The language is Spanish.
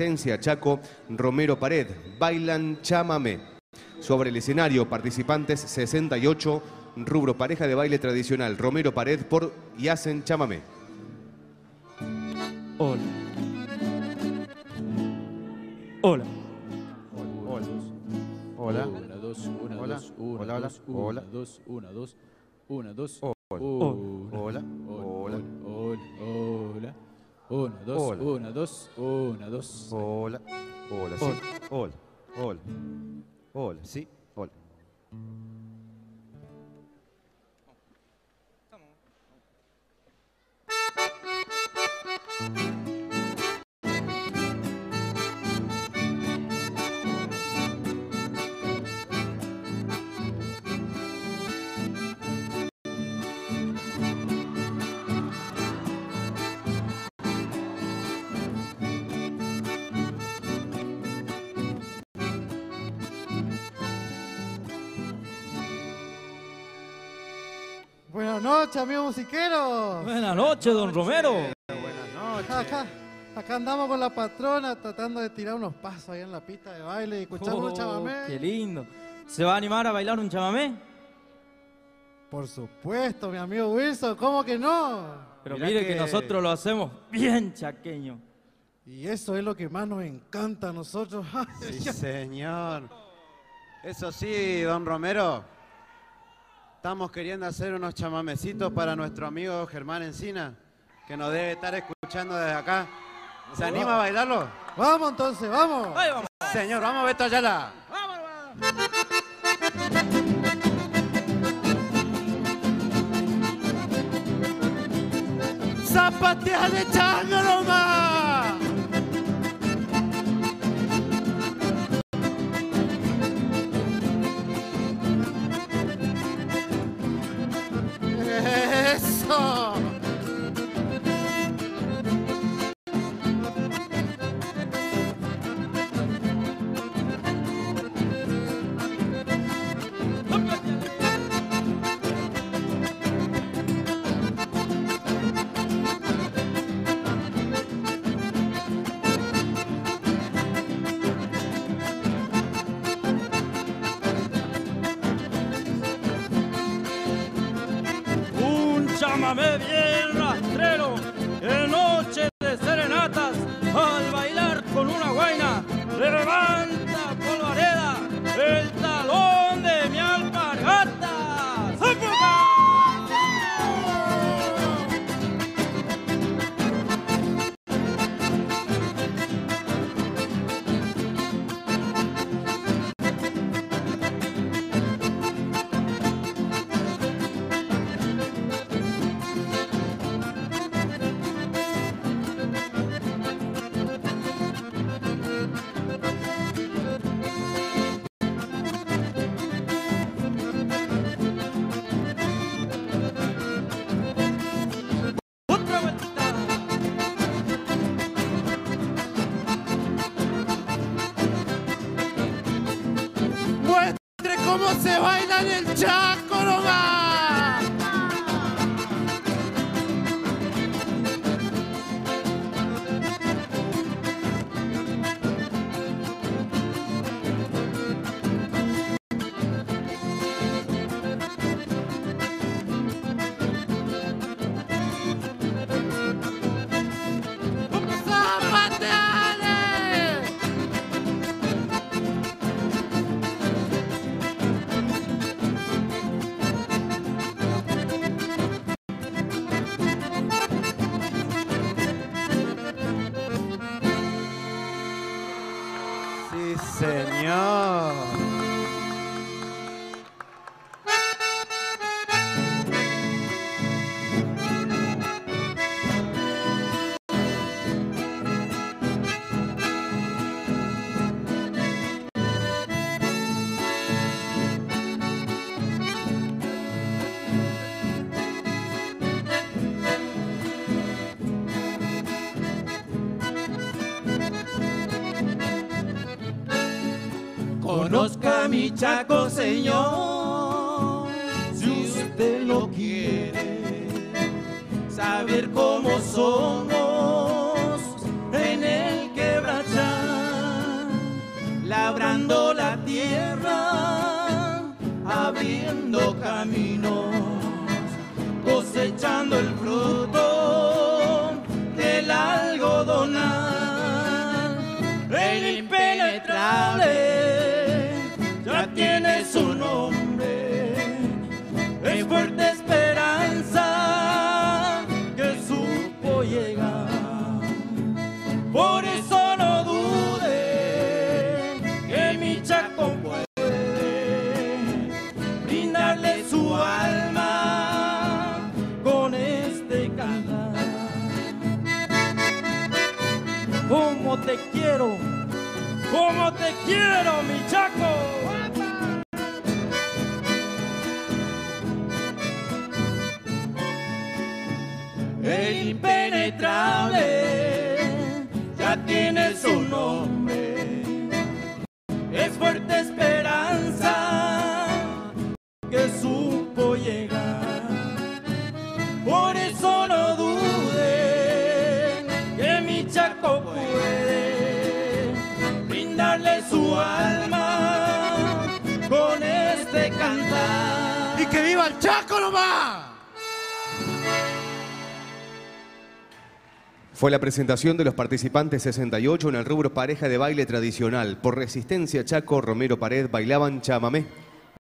Resistencia Chaco, Romero Pared, bailan chamamé. Sobre el escenario, participantes 68, rubro pareja de baile tradicional, Romero Pared por y hacen chamamé. Hola. Hola. Hola. Una, dos, una, Hola. dos, una, Hola, hola. dos, una, Hola. dos, una, dos, una, dos, Hola. hola, Hola. hola, una, dos, Hola. una, dos, una, dos. Hola. Hola, sí. Hola. Hola. Hola, sí. Hola. Buenas noches, amigos musiqueros. Buenas noches, don Romero. Buenas noches. Acá andamos con la patrona tratando de tirar unos pasos ahí en la pista de baile y escuchar unos chamamé. Qué lindo. ¿Se va a animar a bailar un chamamé? Por supuesto, mi amigo Wilson, ¿cómo que no? Pero Mirá mire que que nosotros lo hacemos bien chaqueño. Y eso es lo que más nos encanta a nosotros. Sí, señor. Eso sí, don Romero. Estamos queriendo hacer unos chamamecitos para nuestro amigo Germán Encina, que nos debe estar escuchando desde acá. ¿Se anima a bailarlo? Vamos entonces, vamos. Ahí vamos. Señor, vamos Beto Ayala. ¡Zapatea de chango nomás! ¡Eso! Un chamamé bien rastrero, en noche de serenatas, al bailar con una guaina, levanta polvareda el talón de mi alpargata. ¡Zápata! Otra vueltita. ¡Muestre cómo se baila en el Chaco nomás! ¡Zapateale! Sí, señor. Conozca mi Chaco, señor, si usted lo quiere, saber cómo somos en el quebrachal. tierra, abriendo caminos, cosechando el fruto del algodonal. El impenetrable ya tiene su nombre, es fuerte esperanza que supo llegar. Por eso no dude que mi Chaco puede brindarle su alma con este cantar. Como te quiero, mi Chaco. El impenetrable ya tiene su nombre, es fuerte esperanza que supo llegar. Por eso no dude que mi Chaco puede brindarle su alma con este cantar. ¡Y que viva el Chaco nomás! Fue la presentación de los participantes 68 en el rubro pareja de baile tradicional. Por Resistencia Chaco, Romero Pared bailaban chamamé.